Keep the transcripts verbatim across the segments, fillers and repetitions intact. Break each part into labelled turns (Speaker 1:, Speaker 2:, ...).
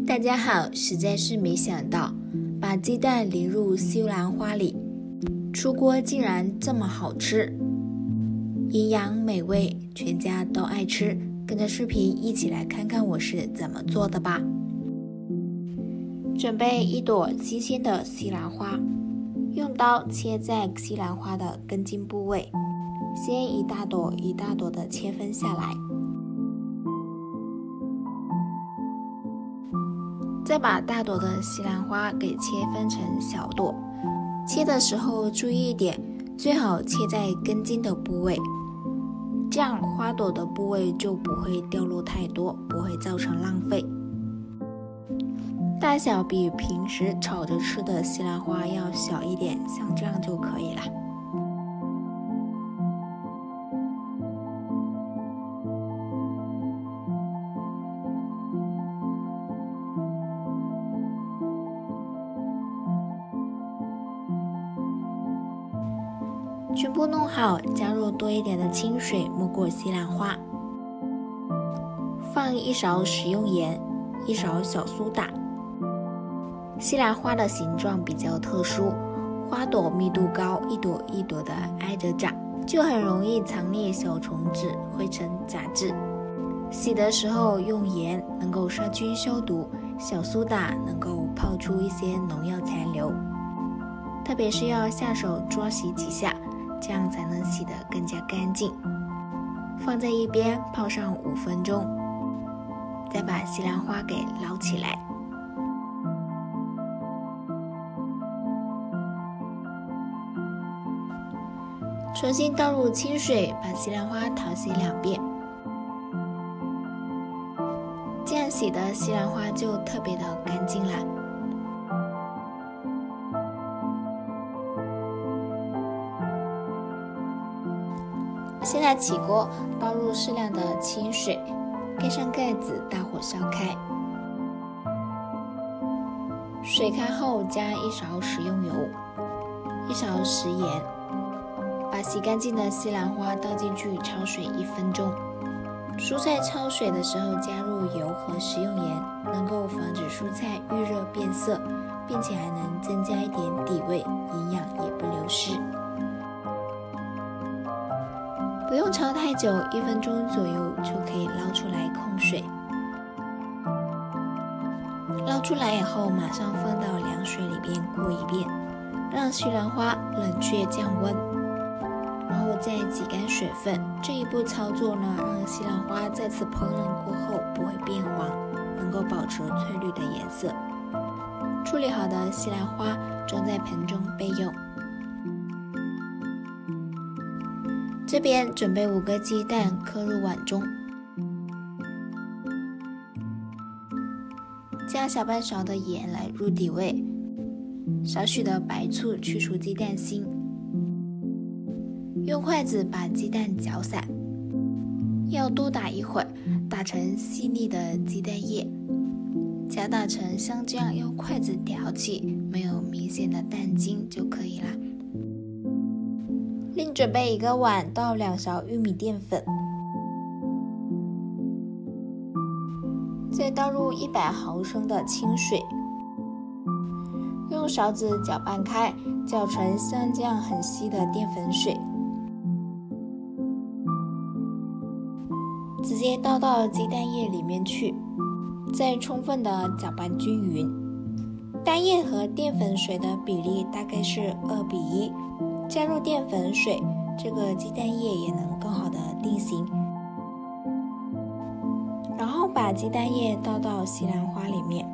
Speaker 1: 大家好，实在是没想到，把鸡蛋淋入西兰花里，出锅竟然这么好吃，营养美味，全家都爱吃。跟着视频一起来看看我是怎么做的吧。准备一朵新鲜的西兰花，用刀切在西兰花的根茎部位，先一大朵一大朵的切分下来。再把大朵的西兰花给切分成小朵，切的时候注意一点，最好切在根茎的部位，这样花朵的部位就不会掉落太多，不会造成浪费。大小比平时炒着吃的西兰花要小一点，像这样就可以了。全部弄好，加入多一点的清水没过西兰花，放一勺食用盐，一勺小苏打。西兰花的形状比较特殊，花朵密度高，一朵一朵的挨着长，就很容易藏匿小虫子、灰尘、杂质。洗的时候用盐能够杀菌消毒，小苏打能够泡出一些农药残留，特别是要下手抓洗几下，这样才能洗得更加干净。放在一边泡上五分钟，再把西兰花给捞起来。重新倒入清水，把西兰花淘洗两遍，这样洗的西兰花就特别的干净啦。现在起锅，倒入适量的清水，盖上盖子，大火烧开。水开后加一勺食用油，一勺食盐，把洗干净的西兰花倒进去焯水一分钟。蔬菜焯水的时候加入油和食用盐，能够防止蔬菜遇热变色，并且还能增加一点底味，营养也不流失。不用焯太久，一分钟左右就可以捞出来控水。捞出来以后，马上放到凉水里边过一遍，让西兰花冷却降温，然后再挤干水分。这一步操作呢，让西兰花再次烹饪过后不会变黄，能够保持翠绿的颜色。处理好的西兰花装在盆中备用。这边准备五个鸡蛋，磕入碗中，加小半勺的盐来入底味，少许的白醋去除鸡蛋腥，用筷子把鸡蛋搅散，要多打一会儿，打成细腻的鸡蛋液，夹打成像这样，用筷子挑起，没有明显的蛋筋就可以了。另准备一个碗，倒两勺玉米淀粉，再倒入一百毫升的清水，用勺子搅拌开，搅成像这样很稀的淀粉水，直接倒到鸡蛋液里面去，再充分的搅拌均匀。蛋液和淀粉水的比例大概是二比一。加入淀粉水，这个鸡蛋液也能更好的定型。然后把鸡蛋液倒到西兰花里面，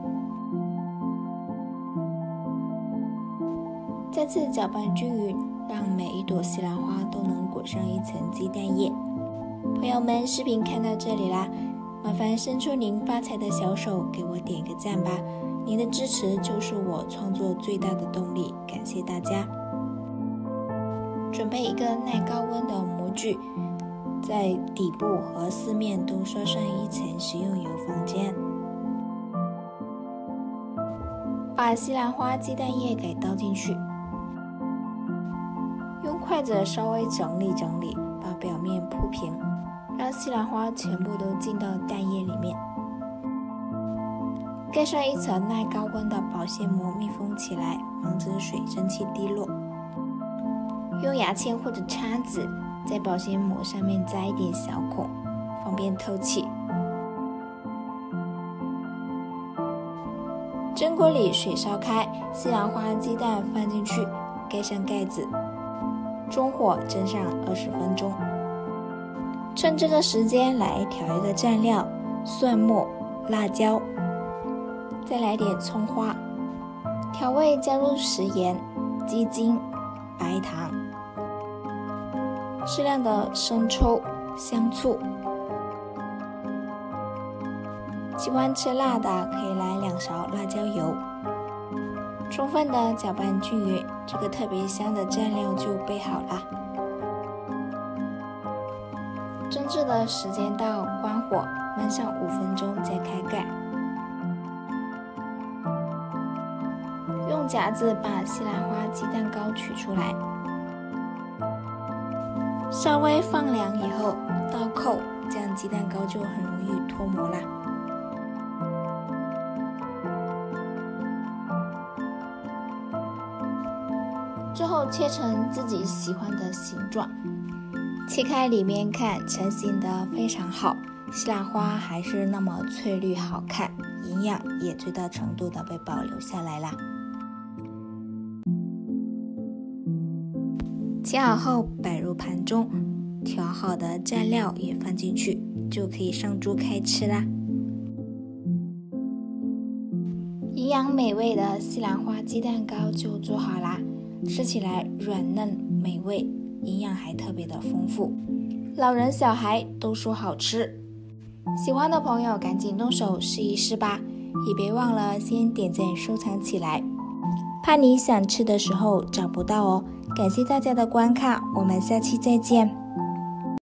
Speaker 1: 再次搅拌均匀，让每一朵西兰花都能裹上一层鸡蛋液。朋友们，视频看到这里啦，麻烦伸出您发财的小手，给我点个赞吧，您的支持就是我创作最大的动力，感谢大家。准备一个耐高温的模具，在底部和四面都刷上一层食用油封浆，把西兰花鸡蛋液给倒进去，用筷子稍微整理整理，把表面铺平，让西兰花全部都进到蛋液里面。 盖上一层耐高温的保鲜膜密封起来，防止水蒸气滴落。用牙签或者叉子在保鲜膜上面扎一点小孔，方便透气。蒸锅里水烧开，西兰花鸡蛋放进去，盖上盖子，中火蒸上二十分钟。趁这个时间来调一个蘸料，蒜末、辣椒，再来点葱花，调味加入食盐、鸡精、白糖，适量的生抽、香醋。喜欢吃辣的可以来两勺辣椒油，充分的搅拌均匀，这个特别香的蘸料就备好了。蒸制的时间到，关火焖上五分钟再开盖。用夹子把西兰花鸡蛋糕取出来，稍微放凉以后倒扣，这样鸡蛋糕就很容易脱模啦。之后切成自己喜欢的形状，切开里面看，成型的非常好，西兰花还是那么翠绿好看，营养也最大程度的被保留下来啦。切好后摆入盘中，调好的蘸料也放进去，就可以上桌开吃啦。营养美味的西兰花鸡蛋糕就做好啦，吃起来软嫩美味，营养还特别的丰富，老人小孩都说好吃。喜欢的朋友赶紧动手试一试吧，也别忘了先点赞收藏起来，怕你想吃的时候找不到哦。感谢大家的观看，我们下期再见。